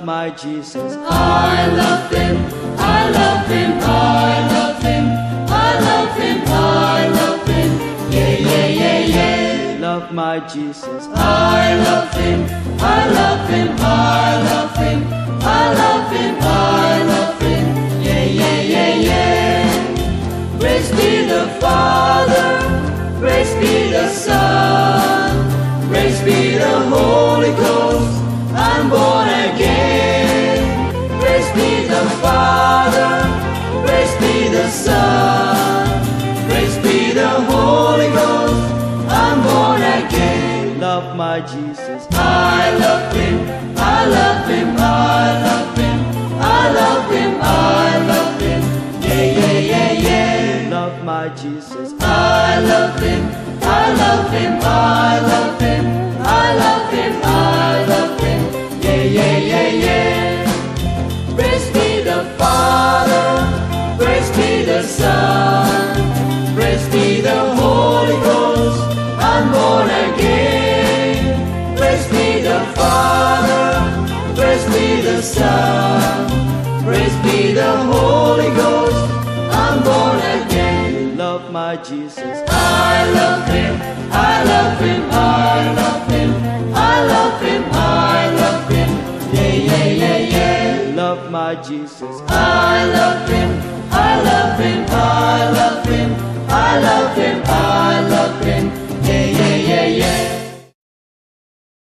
my Jesus. I love Him, I love Him, I love Him, I love Him, I love Him, yeah, yeah, yeah, yeah. Love my Jesus. I love Him, I love Him, I love Him, I love Him, I love Him, yeah, yeah, yeah, yeah. Praise be the Father, praise be the Son, praise be the Holy Ghost, I'm born again. Praise be the Father, praise be the Son, praise be the Holy Ghost, I'm born again. Love my Jesus. I love Him, I love Him, I love Him, I love Him, I love Him, yeah, yeah, yeah, yeah. Love my Jesus. I love Him, I love Him, I love Him, I love Him, I love Him, yeah, yeah, yeah, yeah. Praise be the Father, praise be the Son, praise be the Holy Ghost, I'm born again. Praise be the Father, praise be the Son, praise be the Holy Ghost, I'm born again. Love my Jesus. I love Him, I love Him, I love Him, I love Him, I love Him, yeah, yeah, yeah, yeah. Love my Jesus. I love Him, I love Him, I love Him, I love Him, I love Him.